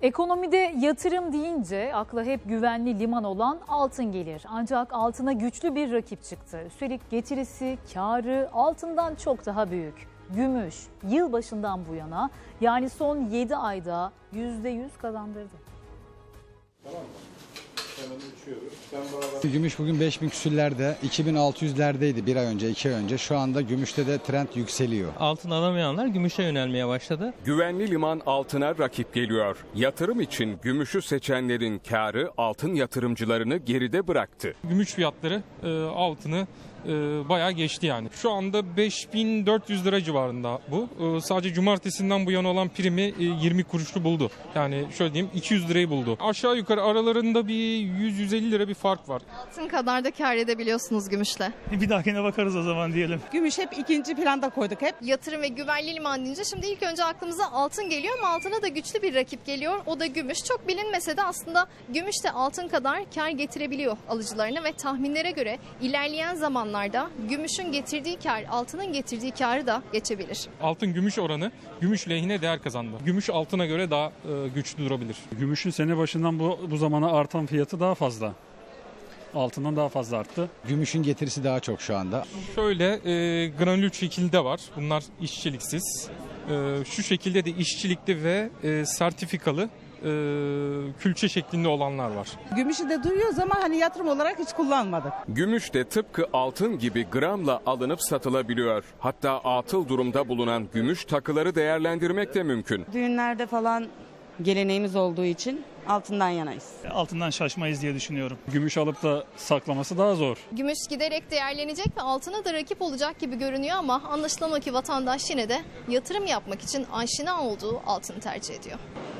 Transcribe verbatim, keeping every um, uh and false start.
Ekonomide yatırım deyince akla hep güvenli liman olan altın gelir. Ancak altına güçlü bir rakip çıktı. Üstelik getirisi, kârı altından çok daha büyük. Gümüş yılbaşından bu yana yani son yedi ayda yüzde yüz kazandırdı. Tamam mı? Hemen uçuyoruz. Sen bana... Gümüş bugün beş bin küsürlerde, iki bin altı yüzlerdeydi bir ay önce, iki ay önce. Şu anda gümüşte de trend yükseliyor. Altın alamayanlar gümüşe yönelmeye başladı. Güvenli liman altına rakip geliyor. Yatırım için gümüşü seçenlerin kârı altın yatırımcılarını geride bıraktı. Gümüş fiyatları e, altını e, bayağı geçti yani. Şu anda beş bin dört yüz lira civarında bu. E, sadece cumartesinden bu yana olan primi e, yirmi kuruşlu buldu. Yani şöyle diyeyim iki yüz lirayı buldu. Aşağı yukarı aralarında bir yüz yüz elli lira bir fark var. Altın kadar da kâr edebiliyorsunuz gümüşle. Bir dahakine bakarız o zaman diyelim. Gümüş hep ikinci planda koyduk hep. Yatırım ve güvenli liman deyince şimdi ilk önce aklımıza altın geliyor ama altına da güçlü bir rakip geliyor. O da gümüş. Çok bilinmese de aslında gümüş de altın kadar kâr getirebiliyor alıcılarına ve tahminlere göre ilerleyen zamanlarda gümüşün getirdiği kâr altının getirdiği kârı da geçebilir. Altın gümüş oranı gümüş lehine değer kazandı. Gümüş altına göre daha e, güçlü durabilir. Gümüşün sene başından bu, bu zamana artan fiyatı daha fazla. Altından daha fazla arttı. Gümüşün getirisi daha çok şu anda. Şöyle e, granül şekilde var. Bunlar işçiliksiz. E, şu şekilde de işçilikli ve e, sertifikalı e, külçe şeklinde olanlar var. Gümüşü de duyuyoruz ama hani yatırım olarak hiç kullanmadık. Gümüş de tıpkı altın gibi gramla alınıp satılabiliyor. Hatta atıl durumda bulunan gümüş takıları değerlendirmek de mümkün. Düğünlerde falan geleneğimiz olduğu için altından yanayız. Altından şaşmayız diye düşünüyorum. Gümüş alıp da saklaması daha zor. Gümüş giderek değerlenecek ve altına da rakip olacak gibi görünüyor ama anlaşılan o ki vatandaş yine de yatırım yapmak için aşina olduğu altını tercih ediyor.